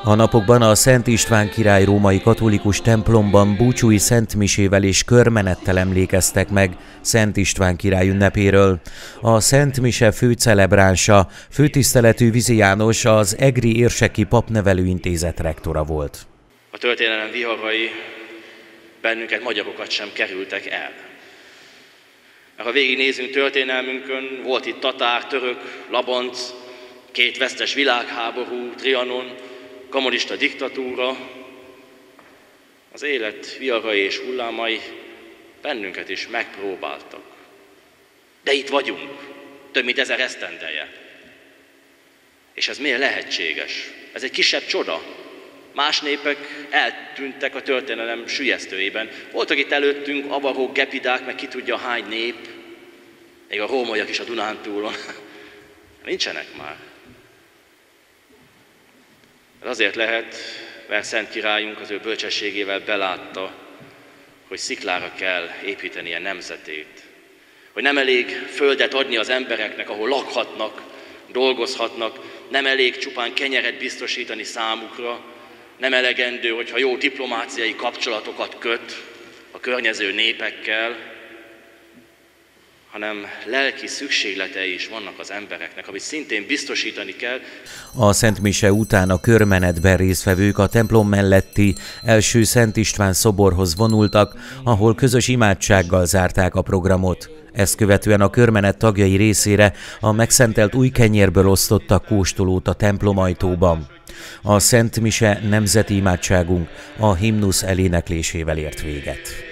A napokban a Szent István király római katolikus templomban búcsúi szentmisével és körmenettel emlékeztek meg Szent István király ünnepéről. A Szent Mise főcelebránsa, főtiszteletű Vizi János, az Egri Érseki Papnevelőintézet rektora volt. A történelem viharai bennünket, magyarokat sem kerültek el. Ha végignézünk történelmünkön, volt itt tatár, török, labanc, 2 vesztes világháború, Trianon, kommunista diktatúra. Az élet viharai és hullámai bennünket is megpróbáltak. De itt vagyunk, több mint 1000 esztendeje. És ez miért lehetséges? Ez egy kisebb csoda. Más népek eltűntek a történelem sülyeztőjében. Voltak itt előttünk avarok, gepidák, meg ki tudja hány nép, még a rómaiak is a Dunántúlon. Nincsenek már. Ez azért lehet, mert Szent Királyunk az ő bölcsességével belátta, hogy sziklára kell építenie nemzetét. Hogy nem elég földet adni az embereknek, ahol lakhatnak, dolgozhatnak, nem elég csupán kenyeret biztosítani számukra, nem elegendő, hogyha jó diplomáciai kapcsolatokat köt a környező népekkel, hanem lelki szükségletei is vannak az embereknek, amit szintén biztosítani kell. A Szent Mise után a körmenetben résztvevők a templom melletti első Szent István szoborhoz vonultak, ahol közös imádsággal zárták a programot. Ezt követően a körmenet tagjai részére a megszentelt új kenyérből osztottak kóstolót a templom ajtóban. A Szent Mise nemzeti imádságunk a himnusz eléneklésével ért véget.